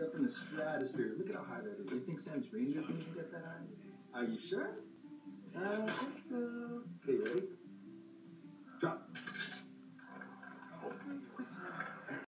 up in the stratosphere. Look at how high that is. You think Sam's reindeer can even get that high? Are you sure? I don't think so. Okay, ready?